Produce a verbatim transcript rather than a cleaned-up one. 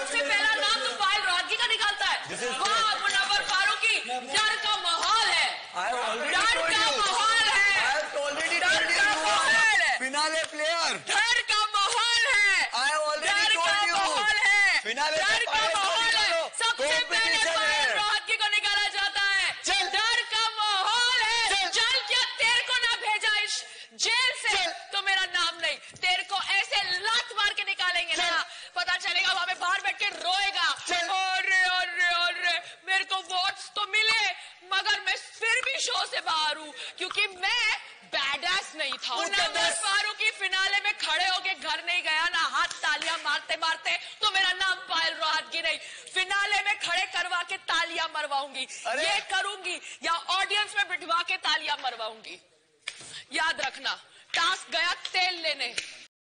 सबसे पहला नाम तो पायल रोहतगी का निकालता है। वाह मुनव्वर फारूकी, डर का माहौल है, डर का माहौल है, डर का माहौल है, फिनाले प्लेयर, डर का माहौल है, डर का माहौल है, डर का माहौल है। सबसे पहले पायल रोहतगी को निकाला जाता है। डर का माहौल है। चल, क्या तेरे को ना भेजा इस जेल से तो मेरा नाम नहीं, तेरे को ऐसे लात मार के निकालेंगे ना, पता चलेगा वहां पे बाहर बैठ के रोएगा। अरे अरे अरे मेरे को वोट्स तो मिले मगर मैं फिर भी शो से बाहर हूँ क्योंकि मैं बैडएस नहीं था। मुनव्वर फारूकी फिनाले में खड़े होके घर नहीं गया ना, हाथ तालियां मारते मारते, तो मेरा नाम पायल रोहतगी नहीं। फिनाले में खड़े करवा के तालियां मरवाऊंगी, ये करूंगी, या ऑडियंस में बिठवा के तालियां मरवाऊंगी। याद रखना, टास्क गया तेल लेने।